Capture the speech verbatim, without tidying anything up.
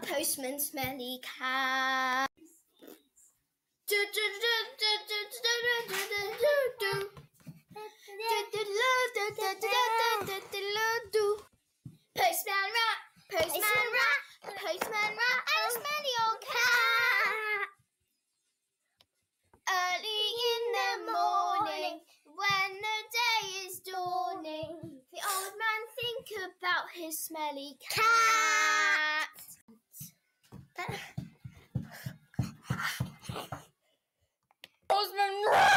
postman, smelly cat. Do do do do do do do do do do. Postman rat, postman rat, postman rat, and a smelly old cat. Early in the morning, when the day is dawning, the old man think about his smelly cat. Postman rat.